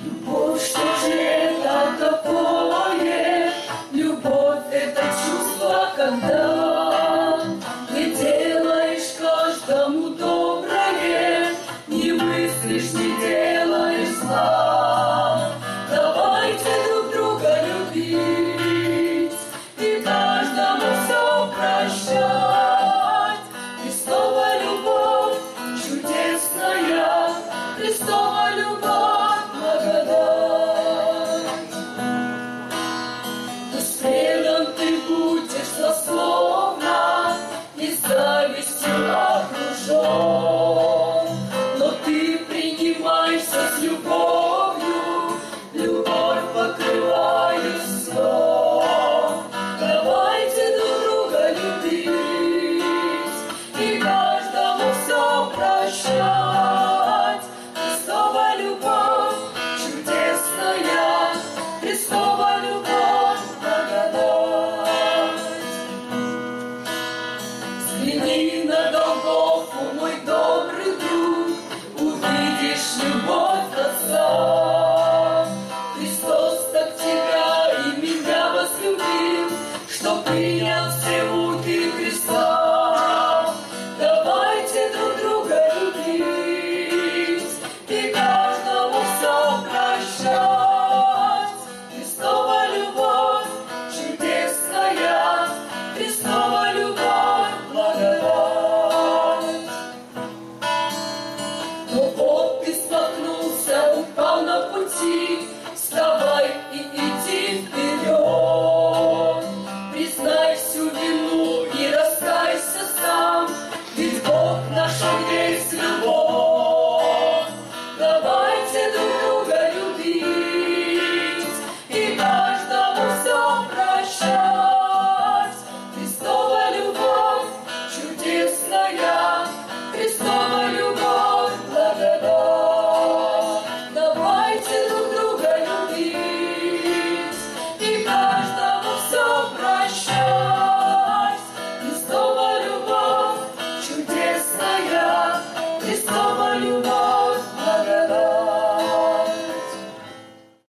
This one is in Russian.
Любовь, что же это такое? Любовь — это чувство, когда не делаешь каждому доброе, не мыслишь, не делаешь зла. Давайте друг друга любить и каждому все прощать. Христова любовь чудесная, Христова любовь благодать. Пусть предан ты будешь дословно и завистью окружен, но ты принимайся с любовью, любовь покрывает все. Давайте друг друга любить и каждому все прощать. Христова любовь чудесная, Христова любовь благодать. Взгляни на Голгофу, мой добрый друг, увидишь любовь Отца. Христос так тебя и меня возлюбил, что принял все муки креста. Давайте друг друга любить и каждому все прощать. Христова любовь чудесная, Христова любовь благодать. Но вот ты споткнулся, упал на пути,